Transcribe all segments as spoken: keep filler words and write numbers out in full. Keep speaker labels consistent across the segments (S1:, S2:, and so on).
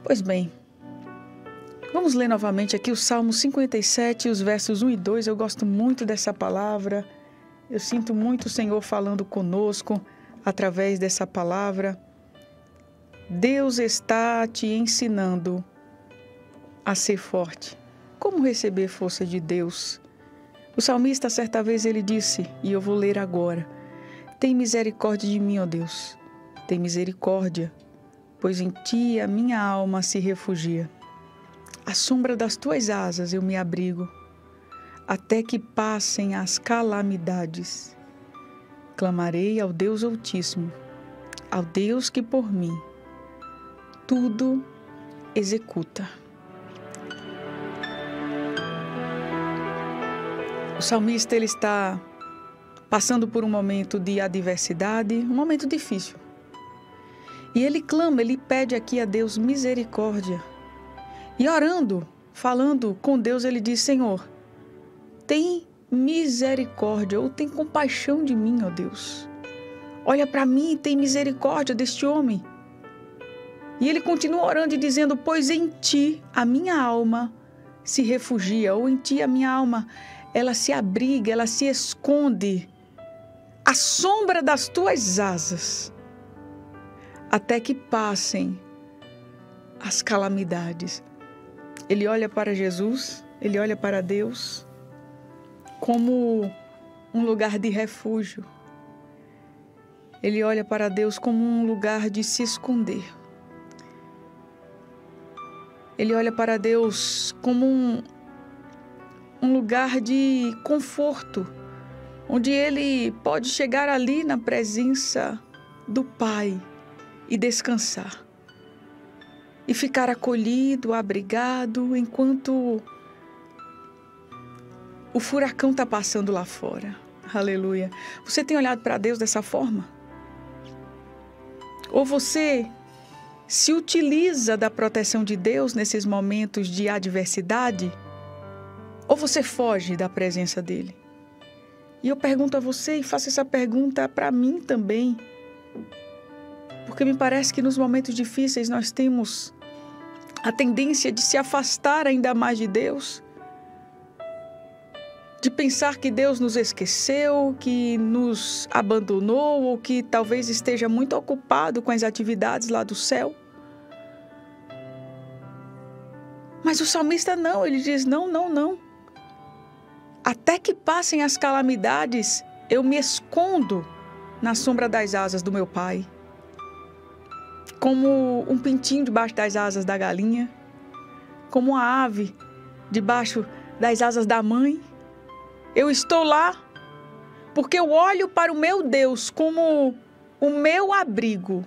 S1: Pois bem, vamos ler novamente aqui o Salmo cinquenta e sete, os versos um e dois. Eu gosto muito dessa palavra. Eu sinto muito o Senhor falando conosco através dessa palavra. Deus está te ensinando a ser forte. Como receber força de Deus? O salmista, certa vez, ele disse, e eu vou ler agora: tem misericórdia de mim, ó Deus, tem misericórdia, pois em ti a minha alma se refugia. À sombra das tuas asas eu me abrigo, até que passem as calamidades. Clamarei ao Deus Altíssimo, ao Deus que por mim tudo executa. O salmista ele está passando por um momento de adversidade, um momento difícil. E ele clama, ele pede aqui a Deus misericórdia. E orando, falando com Deus, ele diz: Senhor, tem misericórdia, ou tem compaixão de mim, ó Deus. Olha para mim e tem misericórdia deste homem. E ele continua orando e dizendo: pois em ti a minha alma se refugia, ou em ti a minha alma, ela se abriga, ela se esconde à sombra das tuas asas, até que passem as calamidades. Ele olha para Jesus, ele olha para Deus como um lugar de refúgio. Ele olha para Deus como um lugar de se esconder. Ele olha para Deus como um, um lugar de conforto, onde ele pode chegar ali na presença do Pai e descansar. E ficar acolhido, abrigado, enquanto o furacão está passando lá fora. Aleluia. Você tem olhado para Deus dessa forma? Ou você se utiliza da proteção de Deus nesses momentos de adversidade? Ou você foge da presença dele? E eu pergunto a você, e faço essa pergunta para mim também, porque me parece que nos momentos difíceis nós temos a tendência de se afastar ainda mais de Deus, de pensar que Deus nos esqueceu, que nos abandonou, ou que talvez esteja muito ocupado com as atividades lá do céu. Mas o salmista não, ele diz: não, não, não. Até que passem as calamidades, eu me escondo na sombra das asas do meu Pai. Como um pintinho debaixo das asas da galinha, como uma ave debaixo das asas da mãe. Eu estou lá porque eu olho para o meu Deus como o meu abrigo,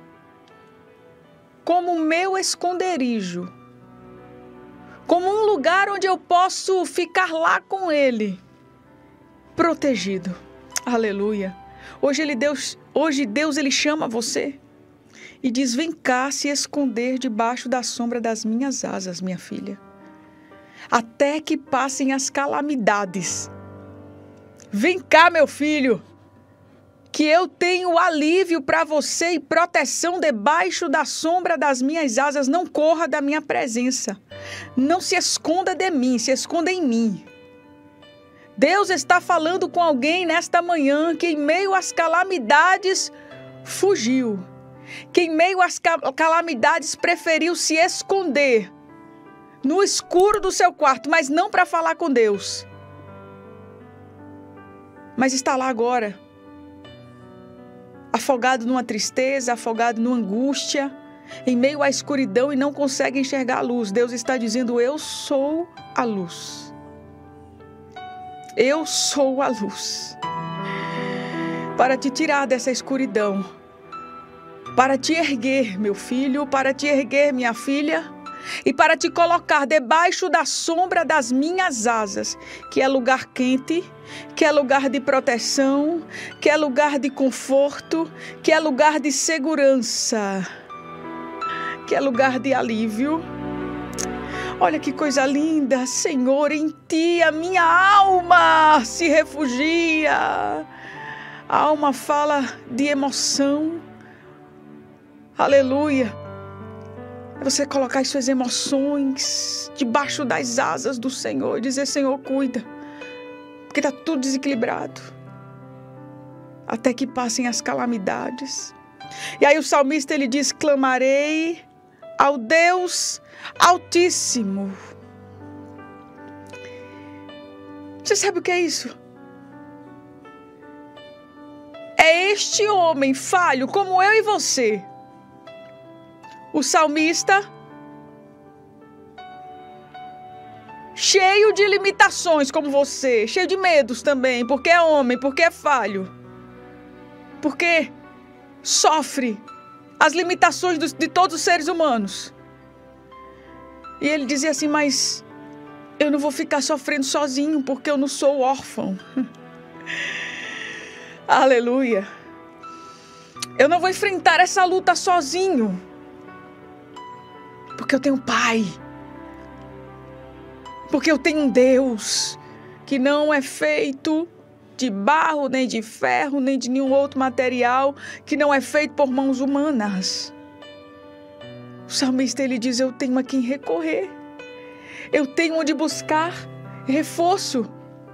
S1: como o meu esconderijo, como um lugar onde eu posso ficar lá com Ele, protegido. Aleluia. Hoje, ele Deus, hoje Deus ele chama você e diz: vem cá se esconder debaixo da sombra das minhas asas, minha filha, até que passem as calamidades. Vem cá, meu filho, que eu tenho alívio para você e proteção debaixo da sombra das minhas asas. Não corra da minha presença. Não se esconda de mim, se esconda em mim. Deus está falando com alguém nesta manhã que em meio às calamidades fugiu, que em meio às calamidades preferiu se esconder no escuro do seu quarto, mas não para falar com Deus. Mas está lá agora, afogado numa tristeza, afogado numa angústia, em meio à escuridão e não consegue enxergar a luz. Deus está dizendo: eu sou a luz. Eu sou a luz. Para te tirar dessa escuridão, para te erguer, meu filho, para te erguer, minha filha, e para te colocar debaixo da sombra das minhas asas, que é lugar quente, que é lugar de proteção, que é lugar de conforto, que é lugar de segurança, que é lugar de alívio. Olha que coisa linda, Senhor, em ti a minha alma se refugia. A alma fala de emoção. Aleluia. É você colocar as suas emoções debaixo das asas do Senhor e dizer: Senhor, cuida, porque está tudo desequilibrado, até que passem as calamidades. E aí o salmista ele diz: clamarei ao Deus Altíssimo. Você sabe o que é isso? É este homem falho como eu e você, o salmista, cheio de limitações como você, cheio de medos também, porque é homem, porque é falho, porque sofre as limitações dos, de todos os seres humanos. E ele dizia assim: mas eu não vou ficar sofrendo sozinho, porque eu não sou órfão. Aleluia. Eu não vou enfrentar essa luta sozinho, porque eu tenho um Pai, porque eu tenho um Deus que não é feito de barro, nem de ferro, nem de nenhum outro material, que não é feito por mãos humanas. O salmista ele diz: eu tenho a quem recorrer, eu tenho onde buscar reforço,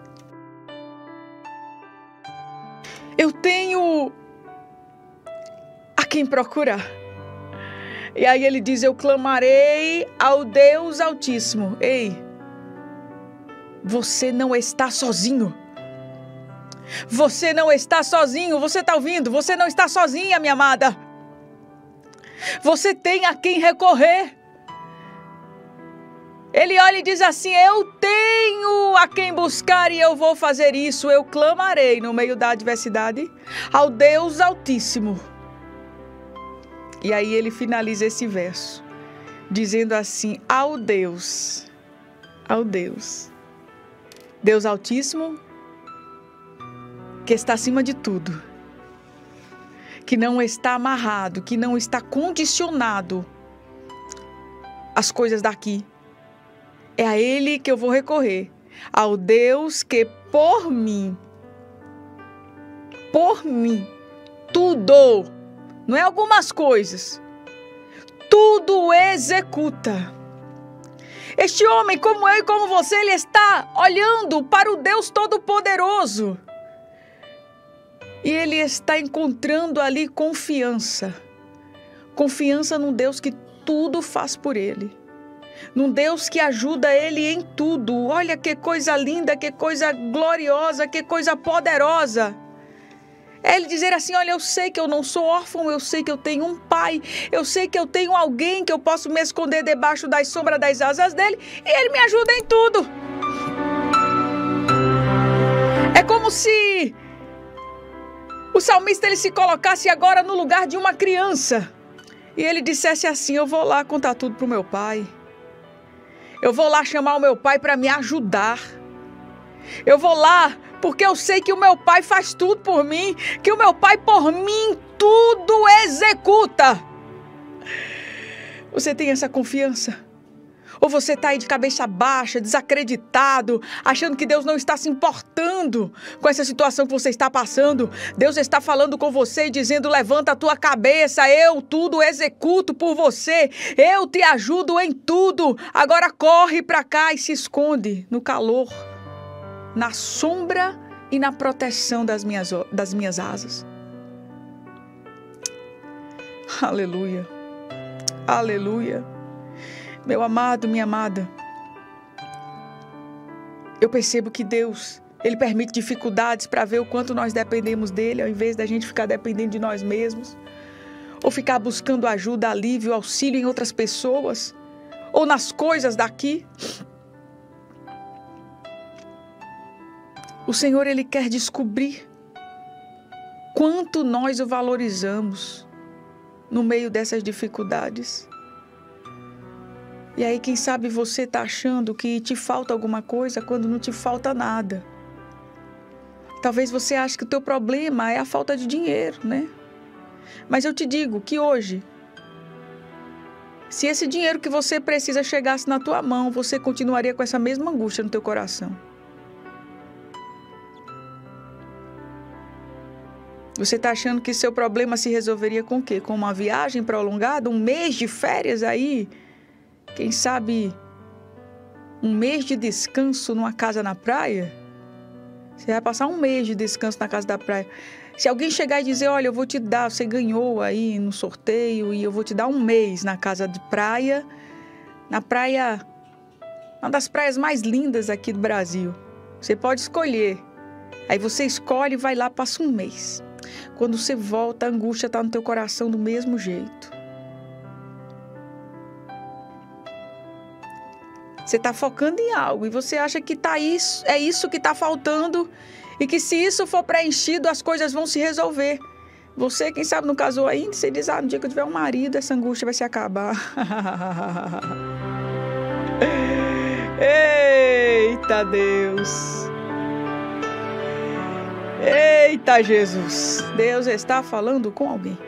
S1: eu tenho a quem procurar. E aí ele diz: eu clamarei ao Deus Altíssimo. Ei, você não está sozinho. Você não está sozinho. Você está ouvindo? Você não está sozinha, minha amada. Você tem a quem recorrer. Ele olha e diz assim: eu tenho a quem buscar e eu vou fazer isso. Eu clamarei no meio da adversidade ao Deus Altíssimo. E aí ele finaliza esse verso dizendo assim: ao Deus, ao Deus, Deus Altíssimo, que está acima de tudo, que não está amarrado, que não está condicionado às coisas daqui. É a Ele que eu vou recorrer, ao Deus que por mim, por mim, tudo, não é algumas coisas, tudo executa. Este homem, como eu e como você, ele está olhando para o Deus Todo-Poderoso. E ele está encontrando ali confiança. Confiança num Deus que tudo faz por ele. Num Deus que ajuda ele em tudo. Olha que coisa linda, que coisa gloriosa, que coisa poderosa. É ele dizer assim: olha, eu sei que eu não sou órfão, eu sei que eu tenho um pai, eu sei que eu tenho alguém que eu posso me esconder debaixo das sombras das asas dele, e ele me ajuda em tudo. É como se o salmista ele se colocasse agora no lugar de uma criança e ele dissesse assim: eu vou lá contar tudo para o meu pai. Eu vou lá chamar o meu pai para me ajudar. Eu vou lá porque eu sei que o meu pai faz tudo por mim, que o meu pai por mim tudo executa. Você tem essa confiança? Ou você está aí de cabeça baixa, desacreditado, achando que Deus não está se importando com essa situação que você está passando? Deus está falando com você e dizendo: levanta a tua cabeça, eu tudo executo por você, eu te ajudo em tudo. Agora corre para cá e se esconde no calor, na sombra e na proteção das minhas, das minhas asas. Aleluia, aleluia. Meu amado, minha amada, eu percebo que Deus, Ele permite dificuldades para ver o quanto nós dependemos dEle, ao invés da gente ficar dependendo de nós mesmos, ou ficar buscando ajuda, alívio, auxílio em outras pessoas, ou nas coisas daqui. O Senhor, Ele quer descobrir quanto nós o valorizamos no meio dessas dificuldades. E aí, quem sabe você está achando que te falta alguma coisa quando não te falta nada. Talvez você ache que o teu problema é a falta de dinheiro, né? Mas eu te digo que hoje, se esse dinheiro que você precisa chegasse na tua mão, você continuaria com essa mesma angústia no teu coração. Você está achando que seu problema se resolveria com o quê? Com uma viagem prolongada, um mês de férias aí? Quem sabe um mês de descanso numa casa na praia? Você vai passar um mês de descanso na casa da praia. Se alguém chegar e dizer, olha, eu vou te dar, você ganhou aí no sorteio e eu vou te dar um mês na casa de praia, na praia, uma das praias mais lindas aqui do Brasil. Você pode escolher. Aí você escolhe e vai lá, passa um mês. Quando você volta, a angústia está no teu coração do mesmo jeito. Você está focando em algo e você acha que tá isso, é isso que está faltando e que se isso for preenchido, as coisas vão se resolver. Você, quem sabe, não casou ainda, você diz, ah, no dia que eu tiver um marido, essa angústia vai se acabar. Eita Deus! Eita Jesus! Deus está falando com alguém.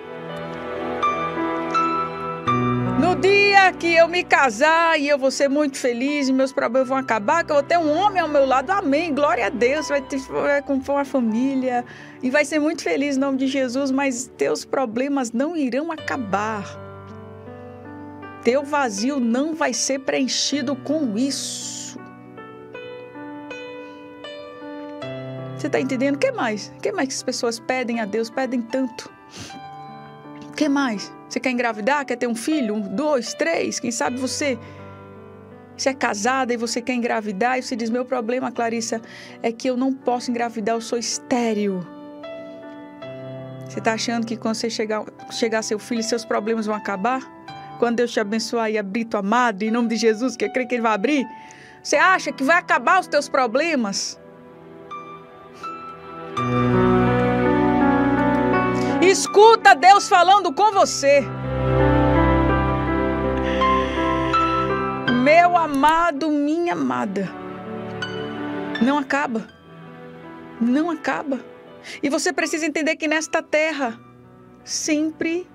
S1: No dia que eu me casar e eu vou ser muito feliz e meus problemas vão acabar, que eu vou ter um homem ao meu lado, amém, glória a Deus, vai ter vai compor uma família e vai ser muito feliz em nome de Jesus, mas teus problemas não irão acabar. Teu vazio não vai ser preenchido com isso. Você está entendendo? O que mais? O que mais que as pessoas pedem a Deus? Pedem tanto. O que mais? Você quer engravidar? Quer ter um filho? Um, dois, três? Quem sabe você... Você é casada e você quer engravidar e você diz, meu problema, Clarissa, é que eu não posso engravidar, eu sou estéril. Você está achando que quando você chegar, chegar seu filho, seus problemas vão acabar? Quando Deus te abençoar e abrir tua madre, em nome de Jesus, que eu creio que Ele vai abrir, você acha que vai acabar os teus problemas? Escuta Deus falando com você. Meu amado, minha amada. Não acaba. Não acaba. E você precisa entender que nesta terra sempre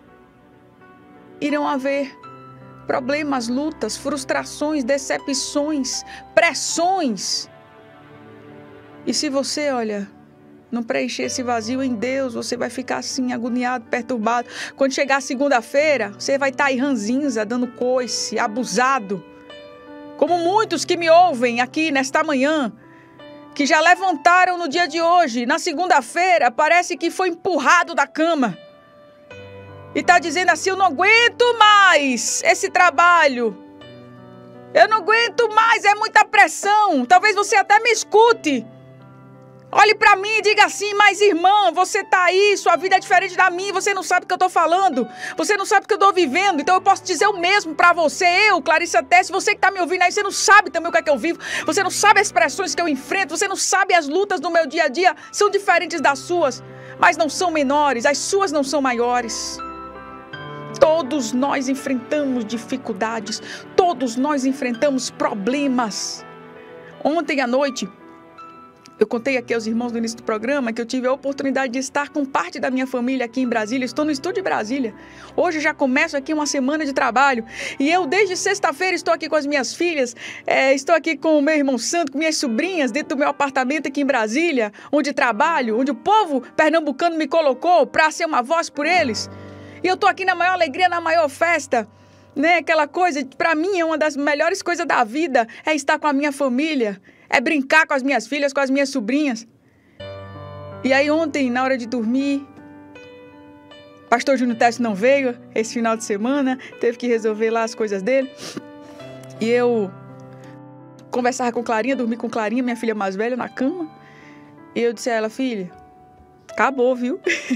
S1: irão haver problemas, lutas, frustrações, decepções, pressões. E se você, olha, não preencher esse vazio em Deus, você vai ficar assim, agoniado, perturbado. Quando chegar segunda-feira, você vai estar aí ranzinza, dando coice, abusado. Como muitos que me ouvem aqui nesta manhã, que já levantaram no dia de hoje, na segunda-feira, parece que foi empurrado da cama. E está dizendo assim, eu não aguento mais esse trabalho. Eu não aguento mais, é muita pressão. Talvez você até me escute. Olhe para mim e diga assim, mas irmã, você está aí, sua vida é diferente da minha, você não sabe o que eu estou falando, você não sabe o que eu estou vivendo, então eu posso dizer o mesmo para você, eu, Clarissa Tess, você que está me ouvindo aí, você não sabe também o que é que eu vivo, você não sabe as pressões que eu enfrento, você não sabe as lutas do meu dia a dia, são diferentes das suas, mas não são menores, as suas não são maiores. Todos nós enfrentamos dificuldades, todos nós enfrentamos problemas. Ontem à noite, eu contei aqui aos irmãos no início do programa que eu tive a oportunidade de estar com parte da minha família aqui em Brasília. Estou no estúdio de Brasília. Hoje já começo aqui uma semana de trabalho. E eu, desde sexta-feira, estou aqui com as minhas filhas. É, estou aqui com o meu irmão Santo, com minhas sobrinhas, dentro do meu apartamento aqui em Brasília, onde trabalho, onde o povo pernambucano me colocou para ser uma voz por eles. E eu estou aqui na maior alegria, na maior festa. Né? Aquela coisa, para mim, é uma das melhores coisas da vida, é estar com a minha família. É brincar com as minhas filhas, com as minhas sobrinhas. E aí ontem, na hora de dormir, pastor Júnior Teste não veio esse final de semana, teve que resolver lá as coisas dele. E eu conversava com Clarinha, dormi com Clarinha, minha filha mais velha, na cama. E eu disse a ela, filha, acabou, viu?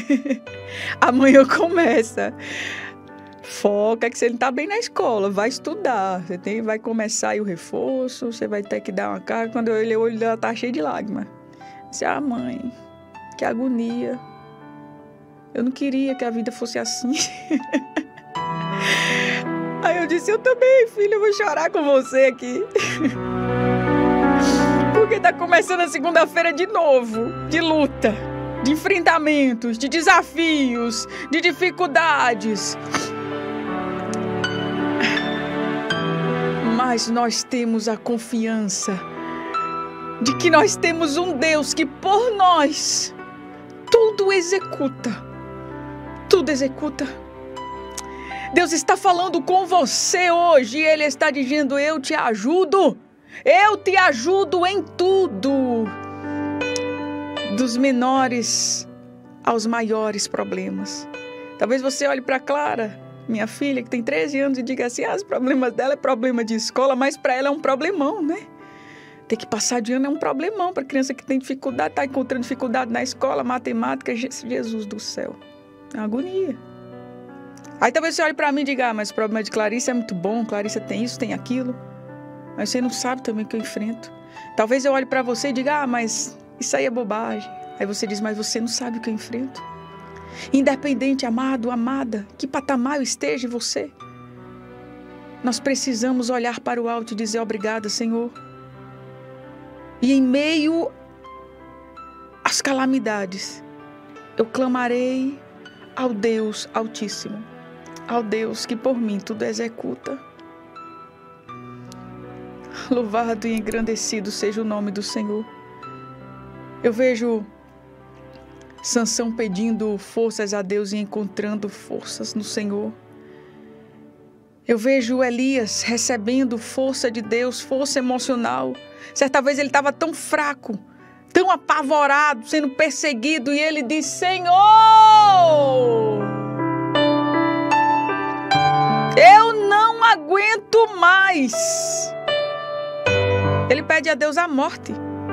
S1: Amanhã começa. Foca que você não tá bem na escola, vai estudar, você tem, vai começar aí o reforço, você vai ter que dar uma carga. Quando eu olhei o olho dela, tá cheio de lágrimas. Eu disse, ah mãe, que agonia, eu não queria que a vida fosse assim. Aí eu disse, eu também, filha, eu vou chorar com você aqui. Porque tá começando a segunda-feira de novo, de luta, de enfrentamentos, de desafios, de dificuldades. Mas nós temos a confiança de que nós temos um Deus que por nós tudo tudo executa. Tudo executa. Deus está falando com você hoje. Ele está dizendo: eu te ajudo. Eu te ajudo em tudo. Dos menores aos maiores problemas. Talvez você olhe para Clara, minha filha, que tem treze anos, e diga assim: ah, os problemas dela é problema de escola, mas para ela é um problemão, né? Ter que passar de ano é um problemão para criança que tem dificuldade, está encontrando dificuldade na escola, matemática, Jesus do céu. É uma agonia. Aí talvez você olhe para mim e diga: ah, mas o problema de Clarice é muito bom, Clarice tem isso, tem aquilo. Mas você não sabe também o que eu enfrento. Talvez eu olhe para você e diga: ah, mas isso aí é bobagem. Aí você diz: mas você não sabe o que eu enfrento. Independente, amado, amada, que patamar eu esteja em você, nós precisamos olhar para o alto e dizer: obrigada, Senhor. E em meio às calamidades, eu clamarei ao Deus Altíssimo, ao Deus que por mim tudo executa. Louvado e engrandecido seja o nome do Senhor. Eu vejo Sansão pedindo forças a Deus e encontrando forças no Senhor. Eu vejo Elias recebendo força de Deus, força emocional. Certa vez ele estava tão fraco, tão apavorado, sendo perseguido, e ele diz: Senhor, eu não aguento mais. Ele pede a Deus a morte.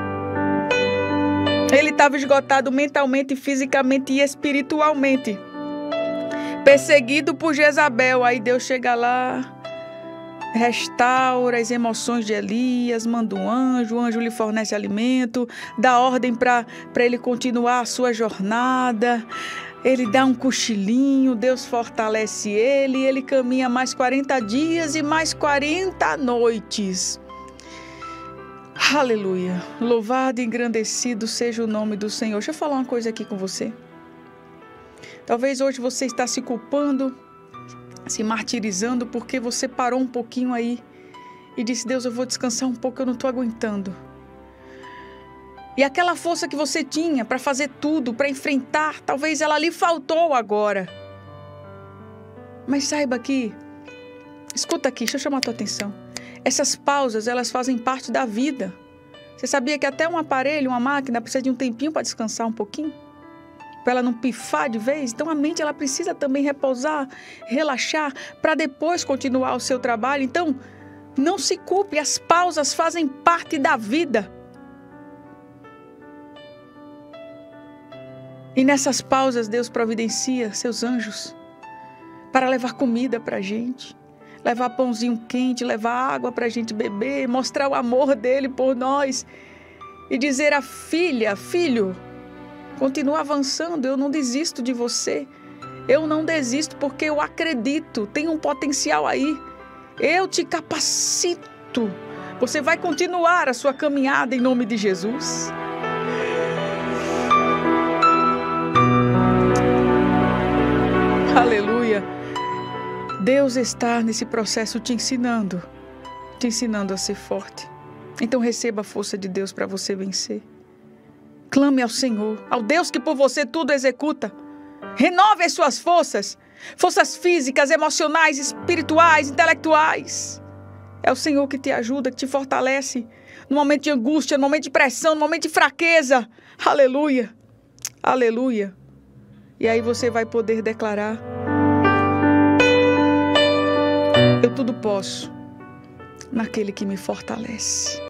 S1: Ele estava esgotado mentalmente, fisicamente e espiritualmente. Perseguido por Jezabel. Aí Deus chega lá, restaura as emoções de Elias, manda um anjo, o anjo lhe fornece alimento, dá ordem para ele continuar a sua jornada. Ele dá um cochilinho, Deus fortalece ele, ele caminha mais quarenta dias e mais quarenta noites. Aleluia. Louvado e engrandecido seja o nome do Senhor. Deixa eu falar uma coisa aqui com você. Talvez hoje você está se culpando, se martirizando porque você parou um pouquinho aí e disse: Deus, eu vou descansar um pouco, eu não estou aguentando. E aquela força que você tinha para fazer tudo, para enfrentar, talvez ela lhe faltou agora. Mas saiba que, escuta aqui, deixa eu chamar a tua atenção. Essas pausas, elas fazem parte da vida. Você sabia que até um aparelho, uma máquina, precisa de um tempinho para descansar um pouquinho? Para ela não pifar de vez? Então a mente, ela precisa também repousar, relaxar, para depois continuar o seu trabalho. Então, não se culpe, as pausas fazem parte da vida. E nessas pausas, Deus providencia seus anjos para levar comida para a gente, levar pãozinho quente, levar água para a gente beber, mostrar o amor dele por nós e dizer à filha: filho, continua avançando, eu não desisto de você. Eu não desisto porque eu acredito, tem um potencial aí. Eu te capacito. Você vai continuar a sua caminhada em nome de Jesus. Aleluia. Deus está nesse processo te ensinando, te ensinando a ser forte. Então receba a força de Deus para você vencer. Clame ao Senhor, ao Deus que por você tudo executa. Renove as suas forças, forças físicas, emocionais, espirituais, intelectuais. É o Senhor que te ajuda, que te fortalece no momento de angústia, no momento de pressão, no momento de fraqueza. Aleluia, aleluia. E aí você vai poder declarar: eu tudo posso naquele que me fortalece.